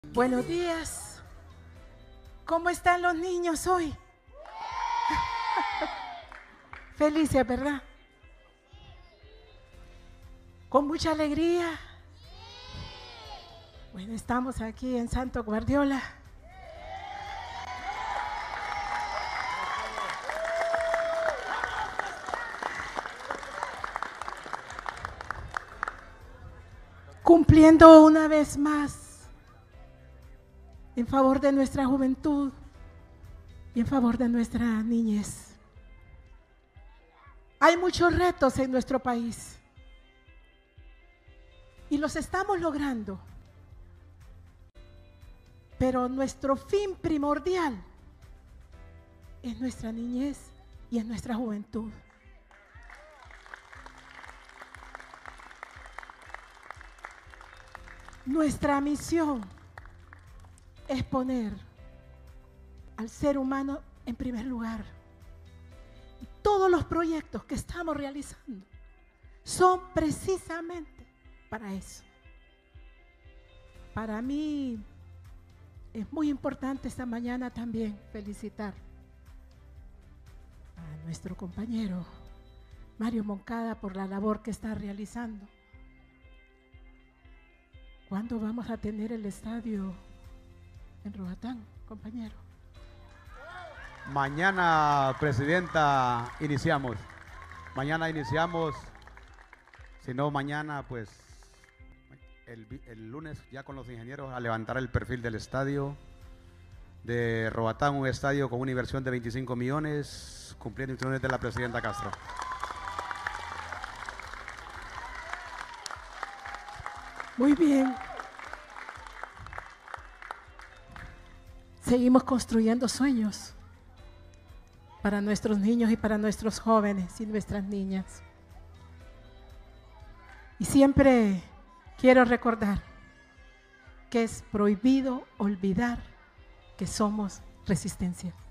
Buenos días. ¿Cómo están los niños hoy? Felices, ¿verdad? Con mucha alegría. Bueno, estamos aquí en Santo Guardiola. Cumpliendo una vez más en favor de nuestra juventud y en favor de nuestra niñez. Hay muchos retos en nuestro país y los estamos logrando, pero nuestro fin primordial es nuestra niñez y es nuestra juventud. Nuestra misión es poner al ser humano en primer lugar. Y todos los proyectos que estamos realizando son precisamente para eso. Para mí es muy importante esta mañana también felicitar a nuestro compañero Mario Moncada por la labor que está realizando. ¿Cuándo vamos a tener el estadio en Roatán, compañero? Mañana, presidenta, iniciamos. Mañana iniciamos. Si no, mañana, pues, el lunes, ya con los ingenieros, a levantar el perfil del estadio de Roatán, un estadio con una inversión de 25 millones, cumpliendo instrucciones de la presidenta Castro. Muy bien. Seguimos construyendo sueños para nuestros niños y para nuestros jóvenes y nuestras niñas. Y siempre quiero recordar que es prohibido olvidar que somos resistencia.